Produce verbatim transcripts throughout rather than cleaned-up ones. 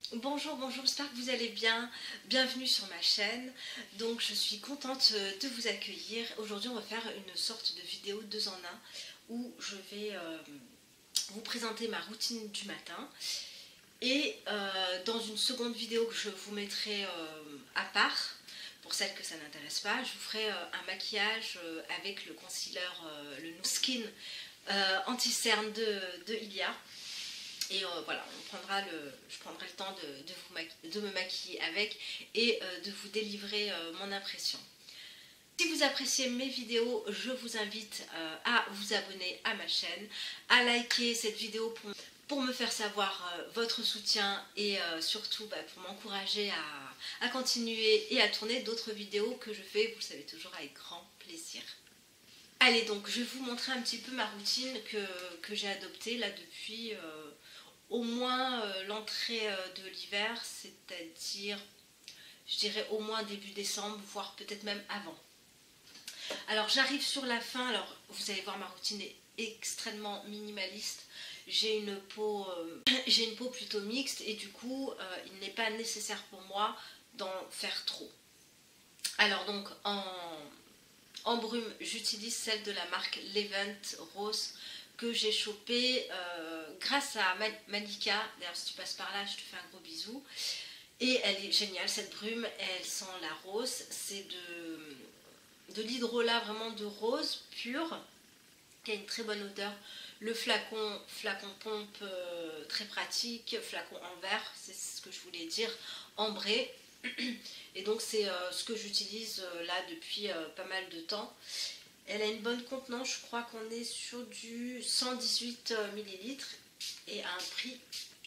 Bonjour, bonjour, j'espère que vous allez bien. Bienvenue sur ma chaîne. Donc je suis contente de vous accueillir. Aujourd'hui on va faire une sorte de vidéo deux en un où je vais euh, vous présenter ma routine du matin. Et euh, dans une seconde vidéo que je vous mettrai euh, à part, pour celles que ça n'intéresse pas, je vous ferai euh, un maquillage euh, avec le concealer, euh, le No Skin euh, anti-cerne de, de Ilia. Et euh, voilà, on prendra le, je prendrai le temps de, de, vous de me maquiller avec et euh, de vous délivrer euh, mon impression. Si vous appréciez mes vidéos, je vous invite euh, à vous abonner à ma chaîne, à liker cette vidéo pour, pour me faire savoir euh, votre soutien et euh, surtout bah, pour m'encourager à, à continuer et à tourner d'autres vidéos que je fais, vous le savez, toujours avec grand plaisir. Allez, donc je vais vous montrer un petit peu ma routine que, que j'ai adoptée là depuis euh, au moins euh, l'entrée euh, de l'hiver, c'est-à-dire je dirais au moins début décembre, voire peut-être même avant. Alors j'arrive sur la fin, alors vous allez voir ma routine est extrêmement minimaliste. J'ai une peau, euh, j'ai une peau plutôt mixte et du coup euh, il n'est pas nécessaire pour moi d'en faire trop. Alors donc en En brume, j'utilise celle de la marque Levant Rose que j'ai chopée euh, grâce à Malika. D'ailleurs, si tu passes par là, je te fais un gros bisou. Et elle est géniale, cette brume. Elle sent la rose. C'est de, de l'hydrolat vraiment de rose pur, qui a une très bonne odeur. Le flacon, flacon pompe euh, très pratique, flacon en verre, c'est ce que je voulais dire, ambré. Et donc c'est euh, ce que j'utilise euh, là depuis euh, pas mal de temps. Elle a une bonne contenance, je crois qu'on est sur du cent dix-huit millilitres et à un prix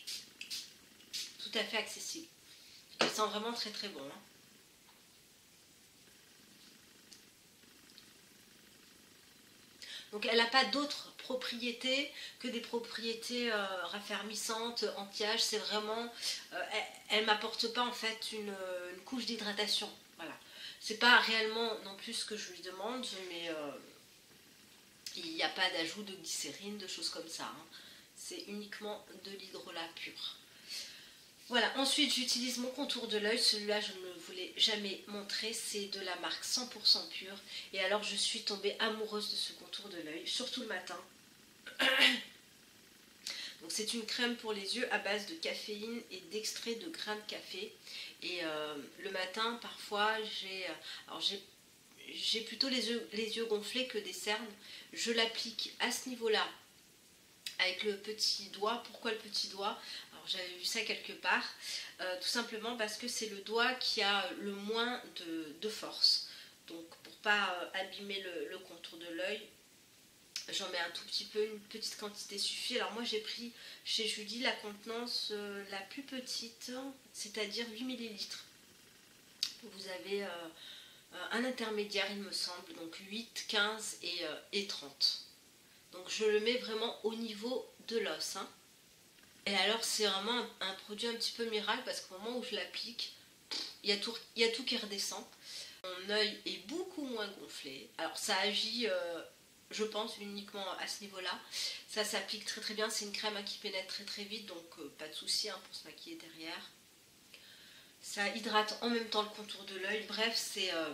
tout à fait accessible. Elle sent vraiment très très bon. Hein. Donc elle n'a pas d'autres propriétés que des propriétés euh, raffermissantes, anti-âge. C'est vraiment, euh, elle, elle m'apporte pas en fait une, une couche d'hydratation. Voilà. C'est pas réellement non plus ce que je lui demande, mais euh, il n'y a pas d'ajout de glycérine, de choses comme ça. Hein. C'est uniquement de l'hydrolat pur. Voilà, ensuite j'utilise mon contour de l'œil, celui-là je ne vous l'ai jamais montré, c'est de la marque cent pour cent pure. Et alors je suis tombée amoureuse de ce contour de l'œil, surtout le matin. Donc c'est une crème pour les yeux à base de caféine et d'extrait de grains de café. Et euh, le matin parfois j'ai alors j'ai j'ai plutôt les yeux, les yeux gonflés que des cernes. Je l'applique à ce niveau-là avec le petit doigt. Pourquoi le petit doigt? Alors j'avais vu ça quelque part, euh, tout simplement parce que c'est le doigt qui a le moins de, de force. Donc pour pas euh, abîmer le, le contour de l'œil, j'en mets un tout petit peu, une petite quantité suffit. Alors moi j'ai pris chez Julie la contenance euh, la plus petite, c'est-à-dire huit millilitres. Vous avez euh, un intermédiaire il me semble, donc huit, quinze et, euh, et trente. Donc je le mets vraiment au niveau de l'os. Hein. Et alors c'est vraiment un, un produit un petit peu miracle parce qu'au moment où je l'applique, il y a tout, il y a tout qui redescend. Mon œil est beaucoup moins gonflé. Alors ça agit, euh, je pense, uniquement à ce niveau-là. Ça s'applique très très bien. C'est une crème hein, qui pénètre très très vite, donc euh, pas de souci hein, pour se maquiller derrière. Ça hydrate en même temps le contour de l'œil. Bref, c'est... Euh,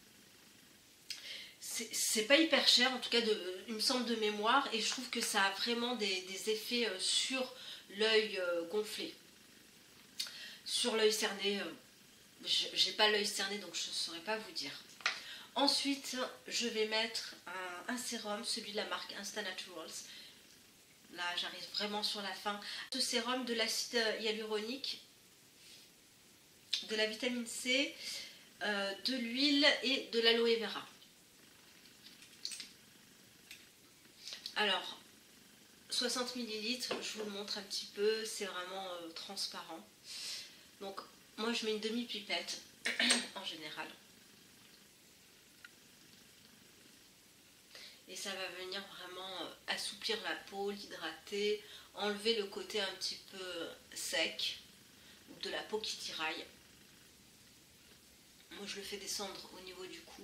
c'est pas hyper cher, en tout cas de, il me semble de mémoire, et je trouve que ça a vraiment des, des effets euh, sur l'œil euh, gonflé. Sur l'œil cerné, euh, j'ai pas l'œil cerné donc je ne saurais pas vous dire. Ensuite, je vais mettre un, un sérum, celui de la marque Insta Naturals. Là, j'arrive vraiment sur la fin. Ce sérum de l'acide hyaluronique, de la vitamine C, euh, de l'huile et de l'aloe vera. Alors, soixante millilitres, je vous le montre un petit peu, c'est vraiment euh, transparent. Donc, moi je mets une demi-pipette en général. Et ça va venir vraiment euh, assouplir la peau, l'hydrater, enlever le côté un petit peu sec, de la peau qui tiraille. Moi je le fais descendre au niveau du cou.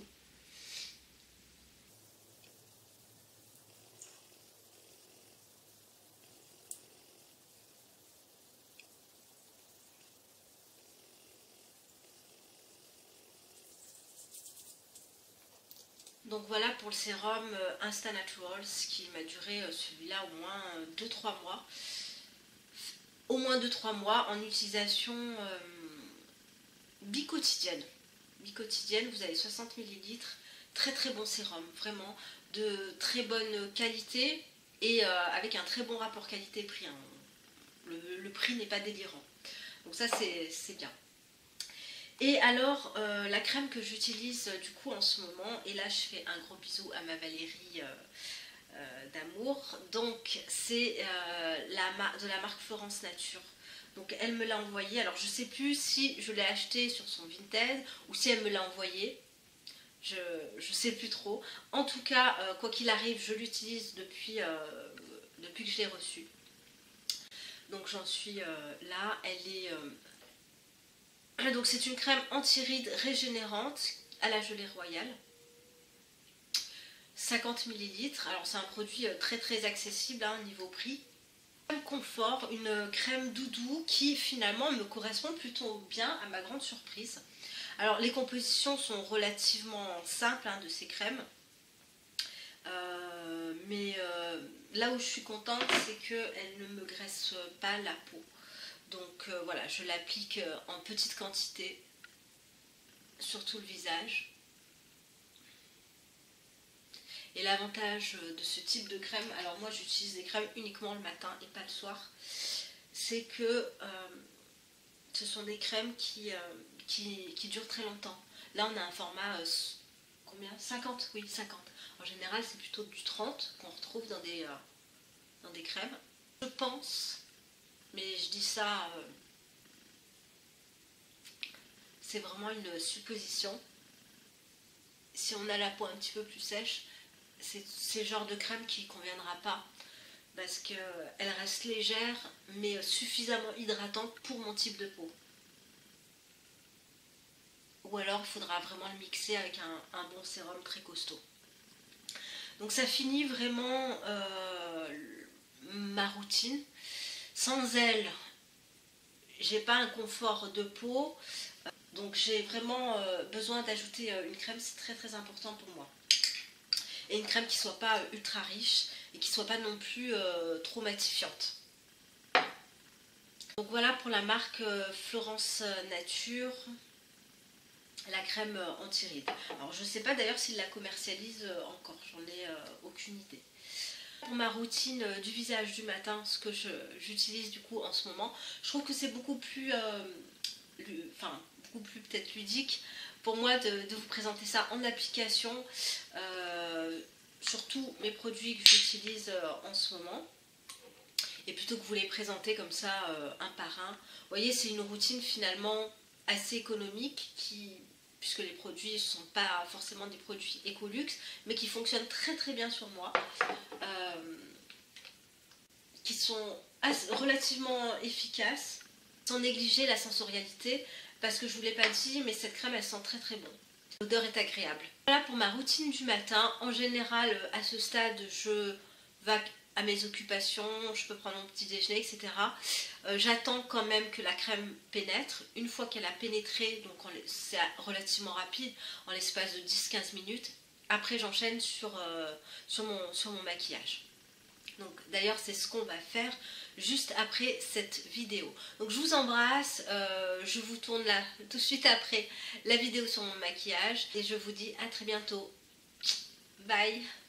Donc voilà pour le sérum Insta Naturals qui m'a duré celui-là au moins deux trois mois. Au moins deux trois mois en utilisation euh, biquotidienne. Biquotidienne, vous avez soixante millilitres. Très très bon sérum, vraiment de très bonne qualité et euh, avec un très bon rapport qualité-prix. Hein. Le, le prix n'est pas délirant. Donc ça c'est bien. Et alors, euh, la crème que j'utilise du coup en ce moment, et là je fais un gros bisou à ma Valérie euh, euh, d'amour, donc c'est euh, la, de la marque Florence Nature. Donc elle me l'a envoyé, alors je sais plus si je l'ai acheté sur son Vinted ou si elle me l'a envoyé, je ne sais plus trop. En tout cas, euh, quoi qu'il arrive, je l'utilise depuis, euh, depuis que je l'ai reçue. Donc j'en suis euh, là, elle est... Euh, Donc c'est une crème anti-rides régénérante à la gelée royale. cinquante millilitres. Alors c'est un produit très très accessible hein, niveau prix. Crème confort, une crème doudou qui finalement me correspond plutôt bien à ma grande surprise. Alors les compositions sont relativement simples hein, de ces crèmes. Euh, mais euh, là où je suis contente, c'est qu'elles ne me graissent pas la peau. Donc euh, voilà, je l'applique en petite quantité sur tout le visage. Et l'avantage de ce type de crème, alors moi j'utilise des crèmes uniquement le matin et pas le soir, c'est que euh, ce sont des crèmes qui, euh, qui, qui durent très longtemps. Là on a un format, euh, combien cinquante, oui cinquante. En général c'est plutôt du trente qu'on retrouve dans des, euh, dans des crèmes. Je pense... Mais je dis ça, euh, c'est vraiment une supposition. Si on a la peau un petit peu plus sèche, c'est le genre de crème qui ne conviendra pas. Parce qu'elle reste légère, mais suffisamment hydratante pour mon type de peau. Ou alors il faudra vraiment le mixer avec un, un bon sérum très costaud. Donc ça finit vraiment euh, ma routine. Sans elle, j'ai pas un confort de peau, donc j'ai vraiment euh, besoin d'ajouter euh, une crème, c'est très très important pour moi. Et une crème qui soit pas euh, ultra riche et qui soit pas non plus euh, trop matifiante. Donc voilà pour la marque euh, Florence Nature, la crème euh, anti-rides. Alors je sais pas d'ailleurs s'ils la commercialisent euh, encore, j'en ai euh, aucune idée. Pour ma routine du visage du matin, ce que j'utilise du coup en ce moment, je trouve que c'est beaucoup plus, euh, enfin beaucoup plus peut-être ludique pour moi de, de vous présenter ça en application, euh, surtout mes produits que j'utilise en ce moment, et plutôt que vous les présenter comme ça euh, un par un. Vous voyez, c'est une routine finalement assez économique qui... puisque les produits ne sont pas forcément des produits Ecolux, mais qui fonctionnent très très bien sur moi, euh, qui sont assez, relativement efficaces, sans négliger la sensorialité, parce que je ne vous l'ai pas dit, mais cette crème elle sent très très bon. L'odeur est agréable. Voilà pour ma routine du matin. En général, à ce stade, je vais à mes occupations, je peux prendre mon petit déjeuner, et cetera. Euh, J'attends quand même que la crème pénètre. Une fois qu'elle a pénétré, donc c'est relativement rapide, en l'espace de dix à quinze minutes, après j'enchaîne sur, euh, sur, mon, sur mon maquillage. Donc d'ailleurs c'est ce qu'on va faire juste après cette vidéo. Donc je vous embrasse, euh, je vous tourne là tout de suite après la vidéo sur mon maquillage et je vous dis à très bientôt. Bye!